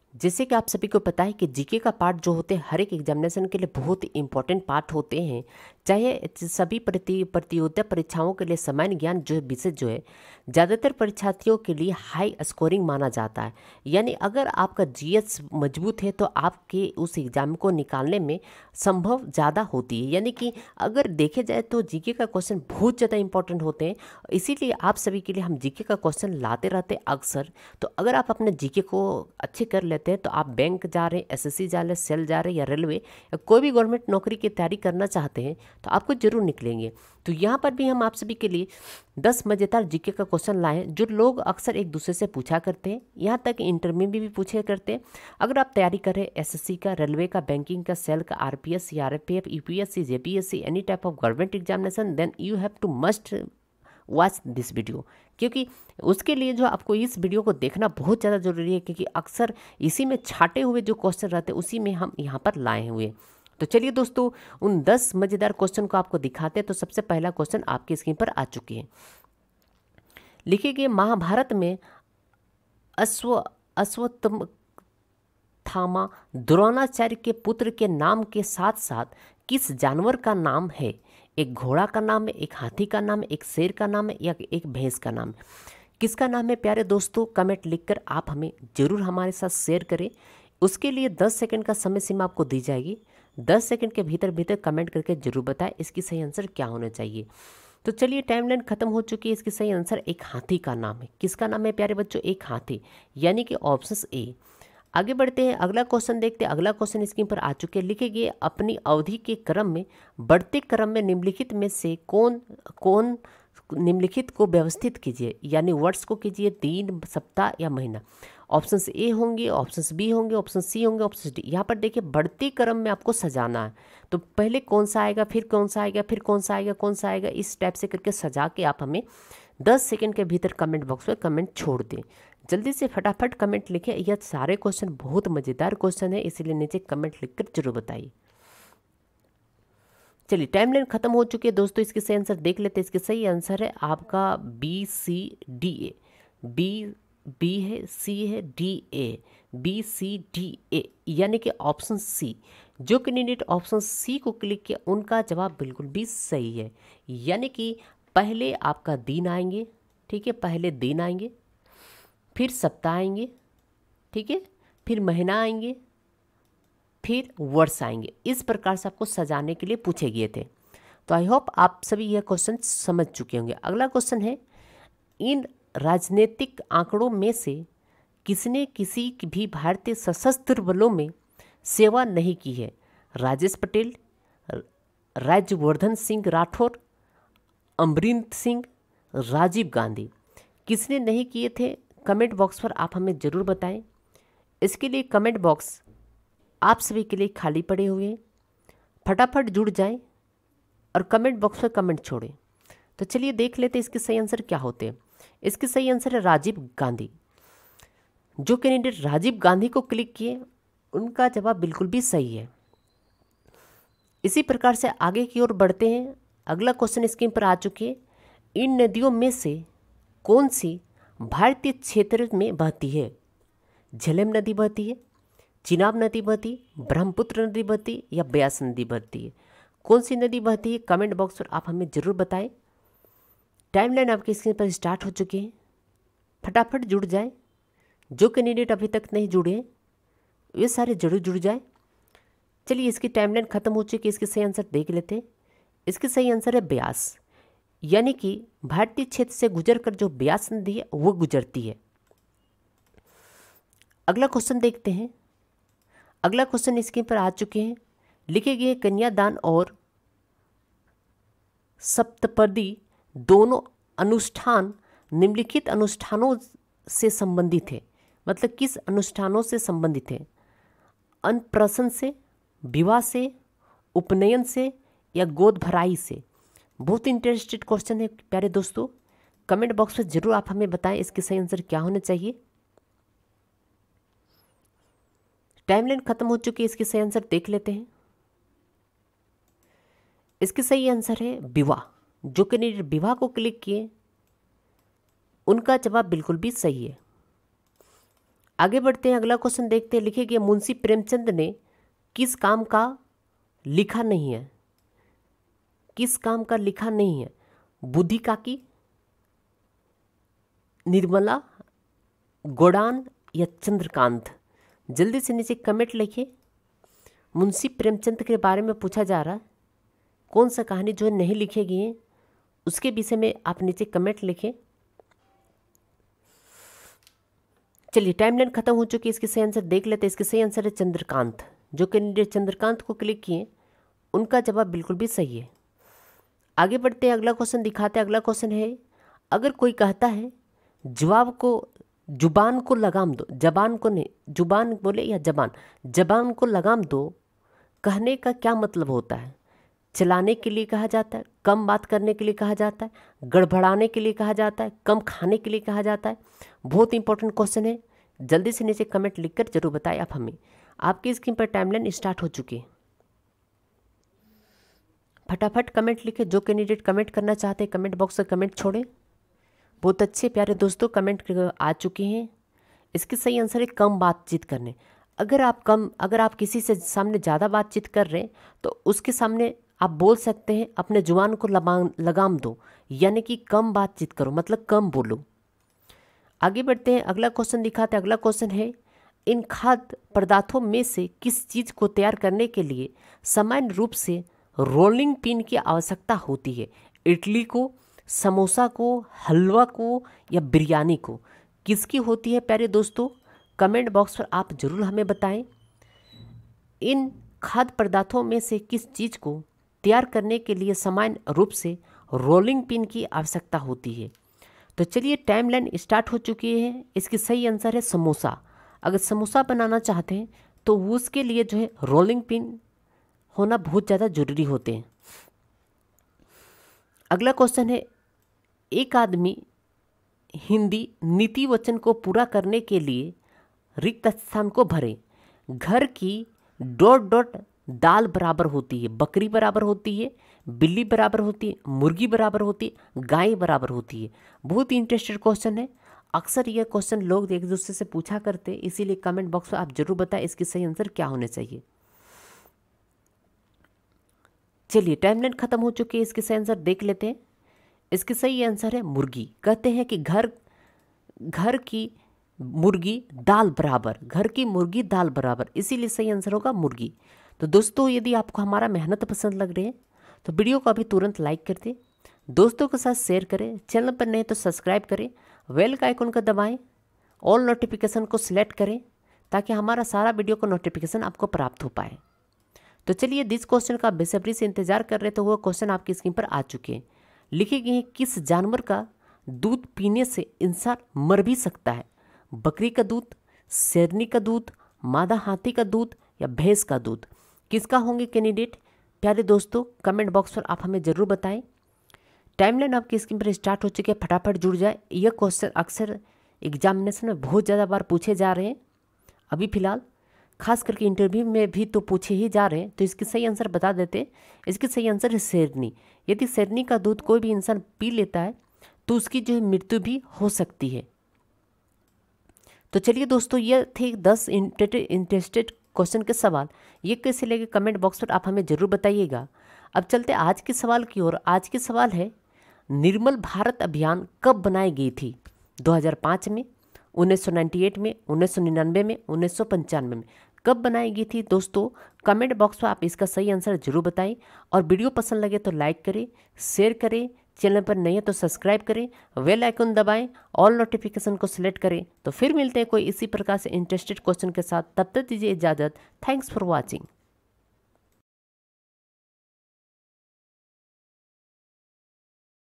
जैसे कि आप सभी को पता है कि जीके का पार्ट जो होते हैं हर एक एग्जामिनेशन के लिए बहुत ही इंपॉर्टेंट पार्ट होते हैं। चाहे सभी प्रतियोगिता परीक्षाओं के लिए सामान्य ज्ञान जो विषय जो है ज़्यादातर परीक्षार्थियों के लिए हाई स्कोरिंग माना जाता है। यानी अगर आपका जीएस मजबूत है तो आपके उस एग्ज़ाम को निकालने में संभव ज़्यादा होती है। यानी कि अगर देखे जाए तो जीके का क्वेश्चन बहुत ज़्यादा इंपॉर्टेंट होते हैं, इसीलिए आप सभी के लिए हम जीके का क्वेश्चन लाते रहते हैं अक्सर। तो अगर आप अपने जीके को अच्छे कर लेते हैं तो आप बैंक जा रहे हैं, एसएससी जा रहे हैं, सेल जा रहे हैं या रेलवे या कोई भी गवर्नमेंट नौकरी की तैयारी करना चाहते हैं तो आपको जरूर निकलेंगे। तो यहाँ पर भी हम आप सभी के लिए 10 मज़ेदार जीके का क्वेश्चन लाए हैं जो लोग अक्सर एक दूसरे से पूछा करते हैं, यहाँ तक इंटर में भी पूछे करते हैं। अगर आप तैयारी करें एसएससी का, रेलवे का, बैंकिंग का, सेल का, RPS, CRPF, UPSC, JPSC, any type of government examination, then you have to must watch this video, क्योंकि उसके लिए जो आपको इस वीडियो को देखना बहुत ज़्यादा ज़रूरी है, क्योंकि अक्सर इसी में छाटे हुए जो क्वेश्चन रहते हैं उसी में हम यहाँ पर लाए हुए। तो चलिए दोस्तों उन 10 मज़ेदार क्वेश्चन को आपको दिखाते हैं। तो सबसे पहला क्वेश्चन आपकी स्क्रीन पर आ चुकी है। लिखे गए महाभारत में अश्वत्थामा द्रोणाचार्य के पुत्र के नाम के साथ साथ किस जानवर का नाम है? एक घोड़ा का नाम है, एक हाथी का नाम है, एक शेर का नाम है या एक भैंस का नाम है? किसका नाम है प्यारे दोस्तों? कमेंट लिखकर आप हमें जरूर हमारे साथ शेयर करें। उसके लिए 10 सेकंड का समय सीमा आपको दी जाएगी। 10 सेकंड के भीतर कमेंट करके जरूर बताएं इसकी सही आंसर क्या होना चाहिए। तो चलिए टाइमलाइन खत्म हो चुकी है। इसकी सही आंसर एक हाथी का नाम है। किसका नाम है प्यारे बच्चों? एक हाथी, यानी कि ऑप्शन ए। आगे बढ़ते हैं, अगला क्वेश्चन देखते हैं। अगला क्वेश्चन स्क्रीन पर आ चुके हैं। लिखे गए अपनी अवधि के क्रम में बढ़ते क्रम में निम्नलिखित में से कौन निम्नलिखित को व्यवस्थित कीजिए, यानी वर्ष को कीजिए, दिन, सप्ताह या महीना। ऑप्शन ए होंगे, ऑप्शन बी होंगे, ऑप्शन सी होंगे, ऑप्शन डी। यहाँ पर देखिए बढ़ते क्रम में आपको सजाना है, तो पहले कौन सा आएगा, फिर कौन सा आएगा, फिर कौन सा आएगा, कौन सा आएगा, इस टाइप से करके सजा के आप हमें 10 सेकंड के भीतर कमेंट बॉक्स में कमेंट छोड़ दें। जल्दी से फटाफट कमेंट लिखें। यह सारे क्वेश्चन बहुत मज़ेदार क्वेश्चन है, इसीलिए नीचे कमेंट लिखकर जरूर बताइए। चलिए टाइमलाइन खत्म हो चुकी है दोस्तों। इसके सही आंसर देख लेते हैं। इसके सही आंसर है आपका B C D A. B है, सी है, D A, B C D A, यानी कि ऑप्शन सी। जो कैंडिडेट ऑप्शन सी को क्लिक किया उनका जवाब बिल्कुल भी सही है। यानी कि पहले आपका दिन आएंगे, ठीक है, पहले दिन आएंगे, फिर सप्ताह आएंगे, ठीक है, फिर महीना आएंगे, फिर वर्ष आएंगे। इस प्रकार से आपको सजाने के लिए पूछे गए थे। तो आई होप आप सभी यह क्वेश्चन समझ चुके होंगे। अगला क्वेश्चन है, इन राजनीतिक आंकड़ों में से किसने किसी भी भारतीय सशस्त्र बलों में सेवा नहीं की है? राजेश पटेल, राज्यवर्धन सिंह राठौर, अमरिंदर सिंह, राजीव गांधी। किसने नहीं किए थे? कमेंट बॉक्स पर आप हमें ज़रूर बताएं। इसके लिए कमेंट बॉक्स आप सभी के लिए खाली पड़े हुए हैं, फटाफट जुड़ जाएं और कमेंट बॉक्स पर कमेंट छोड़ें। तो चलिए देख लेते हैं इसके सही आंसर क्या होते हैं। इसके सही आंसर है राजीव गांधी। जो कैंडिडेट राजीव गांधी को क्लिक किए उनका जवाब बिल्कुल भी सही है। इसी प्रकार से आगे की ओर बढ़ते हैं। अगला क्वेश्चन स्क्रीन पर आ चुके हैं। इन नदियों में से कौन सी भारतीय क्षेत्र में बहती है? झेलम नदी बहती है, चिनाब नदी बहती, ब्रह्मपुत्र नदी बहती या ब्यास नदी बहती है? कौन सी नदी बहती है? कमेंट बॉक्स पर आप हमें जरूर बताएं। टाइमलाइन आपके स्क्रीन पर स्टार्ट हो चुकी है, फटाफट जुड़ जाएं। जो कैंडिडेट अभी तक नहीं जुड़े हैं वे सारे जरूर जुड़ जाएं। चलिए इसकी टाइमलाइन खत्म हो चुकी है। इसके सही आंसर देख लेते हैं। इसके सही आंसर है ब्यास, यानी कि भारतीय क्षेत्र से गुजरकर जो ब्यास नदी है वो गुजरती है। अगला क्वेश्चन देखते हैं। अगला क्वेश्चन स्क्रीन पर आ चुके हैं। लिखे गए कन्यादान और सप्तपदी दोनों अनुष्ठान निम्नलिखित अनुष्ठानों से संबंधित है। मतलब किस अनुष्ठानों से संबंधित है? अन्नप्राशन से, विवाह से, उपनयन से या गोद भराई से? बहुत इंटरेस्टेड क्वेश्चन है प्यारे दोस्तों। कमेंट बॉक्स में जरूर आप हमें बताएं इसके सही आंसर क्या होना चाहिए। टाइमलाइन खत्म हो चुकी है। इसके सही आंसर देख लेते हैं। इसके सही आंसर है विवाह। जो कैंडिडेट विवाह को क्लिक किए उनका जवाब बिल्कुल भी सही है। आगे बढ़ते हैं, अगला क्वेश्चन देखते हैं। लिखे गए मुंशी प्रेमचंद ने किस काम का लिखा नहीं है? किस काम का लिखा नहीं है? बुद्धि काकी, निर्मला, गोडान या चंद्रकांत? जल्दी से नीचे कमेंट लिखिए। मुंशी प्रेमचंद के बारे में पूछा जा रहा है, कौन सा कहानी जो है नहीं लिखी गई है उसके विषय में आप नीचे कमेंट लिखें। चलिए, टाइमलाइन खत्म हो चुकी है, इसके सही आंसर देख लेते हैं। इसके सही आंसर है चंद्रकांत। जो कैंडिडेट चंद्रकांत को क्लिक किए उनका जवाब बिल्कुल भी सही है। आगे बढ़ते हैं, अगला क्वेश्चन दिखाते हैं। अगला क्वेश्चन है, अगर कोई कहता है जुबान को लगाम दो, जबान को नहीं, जुबान बोले या जबान को लगाम दो, कहने का क्या मतलब होता है? चलाने के लिए कहा जाता है, कम बात करने के लिए कहा जाता है, गड़बड़ाने के लिए कहा जाता है, कम खाने के लिए कहा जाता है? बहुत इंपॉर्टेंट क्वेश्चन है, जल्दी से नीचे कमेंट लिखकर जरूर बताएं आप हमें। आपकी स्क्रीन पर टाइमलाइन स्टार्ट हो चुकी है, फटाफट कमेंट लिखे। जो कैंडिडेट कमेंट करना चाहते हैं कमेंट बॉक्स में कमेंट छोड़ें। बहुत अच्छे प्यारे दोस्तों कमेंट आ चुके हैं। इसके सही आंसर है कम बातचीत करने। अगर आप किसी से सामने ज़्यादा बातचीत कर रहे हैं तो उसके सामने आप बोल सकते हैं अपने जुबान को लगाम दो, यानी कि कम बातचीत करो, मतलब कम बोलो। आगे बढ़ते हैं, अगला क्वेश्चन दिखाते हैं। अगला क्वेश्चन है, इन खाद्य पदार्थों में से किस चीज़ को तैयार करने के लिए सामान्य रूप से रोलिंग पिन की आवश्यकता होती है? इडली को, समोसा को, हलवा को या बिरयानी को? किसकी होती है प्यारे दोस्तों? कमेंट बॉक्स पर आप जरूर हमें बताएं। इन खाद्य पदार्थों में से किस चीज़ को तैयार करने के लिए सामान्य रूप से रोलिंग पिन की आवश्यकता होती है? तो चलिए, टाइमलाइन स्टार्ट हो चुकी है। इसकी सही आंसर है समोसा। अगर समोसा बनाना चाहते हैं तो उसके लिए जो है रोलिंग पिन होना बहुत ज़्यादा जरूरी होते हैं। अगला क्वेश्चन है, एक आदमी हिंदी नीति वचन को पूरा करने के लिए रिक्त स्थान को भरे। घर की ... दाल बराबर होती है, बकरी बराबर होती है, बिल्ली बराबर होती है, मुर्गी बराबर होती है, गाय बराबर होती है? बहुत इंटरेस्टेड क्वेश्चन है। अक्सर यह क्वेश्चन लोग एक दूसरे से पूछा करते हैं, इसीलिए कमेंट बॉक्स में आप जरूर बताएं इसकी सही आंसर क्या होने चाहिए। चलिए, टाइमलाइन खत्म हो चुकी है, इसके सही आंसर देख लेते हैं। इसके सही आंसर है मुर्गी। कहते हैं कि घर की मुर्गी दाल बराबर, घर की मुर्गी दाल बराबर, इसीलिए सही आंसर होगा मुर्गी। तो दोस्तों, यदि आपको हमारा मेहनत पसंद लग रही है तो वीडियो को अभी तुरंत लाइक कर दें, दोस्तों के साथ शेयर करें, चैनल पर नहीं तो सब्सक्राइब करें, बेल का आइकन को दबाएं, ऑल नोटिफिकेशन को सिलेक्ट करें ताकि हमारा सारा वीडियो का नोटिफिकेशन आपको प्राप्त हो पाए। तो चलिए, जिस क्वेश्चन का बेसब्री से इंतजार कर रहे थे वो क्वेश्चन आपकी स्क्रीन पर आ चुके हैं। लिखे गए हैं, किस जानवर का दूध पीने से इंसान मर भी सकता है? बकरी का दूध, शेरनी का दूध, मादा हाथी का दूध या भैंस का दूध? किसका होंगे कैंडिडेट? प्यारे दोस्तों, कमेंट बॉक्स पर आप हमें जरूर बताएं। टाइमलाइन आपकी स्क्रीन पर स्टार्ट हो चुकी है, फटाफट जुड़ जाए। यह क्वेश्चन अक्सर एग्जामिनेशन में बहुत ज़्यादा बार पूछे जा रहे हैं अभी फिलहाल, खास करके इंटरव्यू में भी तो पूछे ही जा रहे हैं। तो इसकी सही आंसर बता देते हैं। इसकी सही आंसर है शेरनी। यदि शेरनी का दूध कोई भी इंसान पी लेता है तो उसकी जो है मृत्यु भी हो सकती है। तो चलिए दोस्तों, ये थे 10 इंटरेस्टेड क्वेश्चन के सवाल। ये कैसे लगे कमेंट बॉक्स पर आप हमें जरूर बताइएगा। अब चलते आज के सवाल की ओर। आज के सवाल है, निर्मल भारत अभियान कब बनाई गई थी? 2005 में, 1998 में, 1999 में, 1995 में? कब बनाई गई थी दोस्तों? कमेंट बॉक्स में आप इसका सही आंसर जरूर बताएं। और वीडियो पसंद लगे तो लाइक करें, शेयर करें, चैनल पर नहीं है तो सब्सक्राइब करें, बेल आइकन दबाएं, ऑल नोटिफिकेशन को सिलेक्ट करें। तो फिर मिलते हैं कोई इसी प्रकार से इंटरेस्टेड क्वेश्चन के साथ। तब तक दीजिए इजाज़त। Thanks for watching.